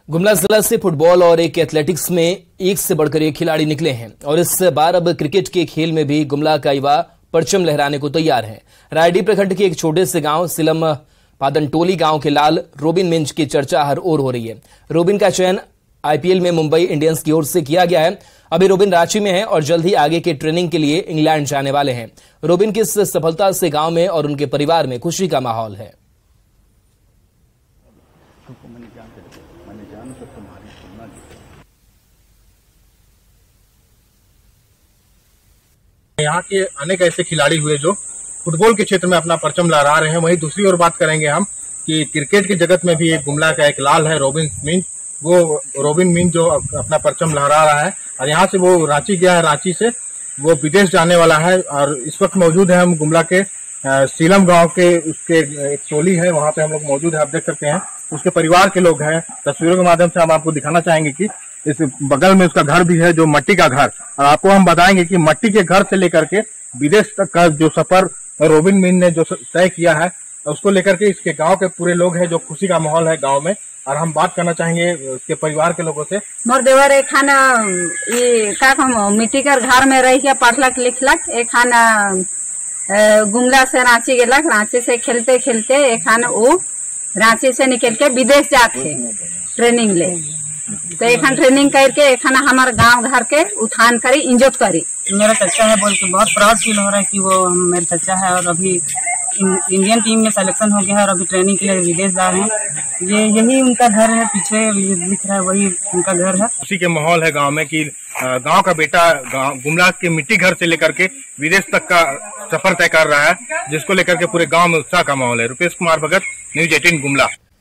गुमला जिला से फुटबॉल और एक एथलेटिक्स में एक से बढ़कर एक खिलाड़ी निकले हैं और इस बार अब क्रिकेट के खेल में भी गुमला का युवा परचम लहराने को तैयार है। रायडीह प्रखंड के एक छोटे से गांव सिलम पादनटोली गांव के लाल रोबिन मिंज की चर्चा हर ओर हो रही है। रोबिन का चयन आईपीएल में मुंबई इंडियंस की ओर से किया गया है। अभी रोबिन रांची में है और जल्द ही आगे के ट्रेनिंग के लिए इंग्लैंड जाने वाले हैं। रोबिन की इस सफलता से गांव में और उनके परिवार में खुशी का माहौल है। यहाँ के अनेक ऐसे खिलाड़ी हुए जो फुटबॉल के क्षेत्र में अपना परचम लहरा रहे हैं। वहीं दूसरी ओर बात करेंगे हम कि क्रिकेट की जगत में भी एक गुमला का एक लाल है रोबिन मिंज। वो रोबिन मिंज जो अपना परचम लहरा रहा है और यहाँ से वो रांची गया है। रांची से वो विदेश जाने वाला है और इस वक्त मौजूद है हम गुमला के सीलम गांव के उसके एक टोली है, वहाँ पे हम लोग मौजूद है। आप देख सकते हैं उसके परिवार के लोग हैं। तस्वीरों के माध्यम से हम आपको दिखाना चाहेंगे कि इस बगल में उसका घर भी है जो मट्टी का घर। और आपको हम बताएंगे कि मट्टी के घर से लेकर के विदेश तक का जो सफर रोबिन मिंज ने जो तय किया है उसको लेकर के इसके गांव के पूरे लोग हैं जो खुशी का माहौल है गांव में। और हम बात करना चाहेंगे उसके परिवार के लोगों से। मोर देवर एक खाना ये का हम मिट्टी का घर में रह के पढ़लक लिखलक। एक खाना गुमला से रांची गेलक। रांची से खेलते खेलते एक खाना वो रांची से निकल के विदेश जाते ट्रेनिंग ले। तो एक ट्रेनिंग करके एक हमारे गांव घर के उत्थान करी इज्जत करी। मेरा चचा है बोल के बहुत प्राउड फील हो रहा है कि वो मेरे चचा है और अभी इंडियन टीम में सिलेक्शन हो गया है और अभी ट्रेनिंग के लिए विदेश जा रहे हैं। यही उनका घर है, पीछे दिख रहा है वही उनका घर है। उसी के माहौल है गांव में कि गांव का बेटा गुमला के मिट्टी घर से लेकर के विदेश तक का सफर तय कर रहा है, जिसको लेकर के पूरे गांव में उत्साह का माहौल है। रुपेश कुमार भगत, न्यूज़ 18 गुमला।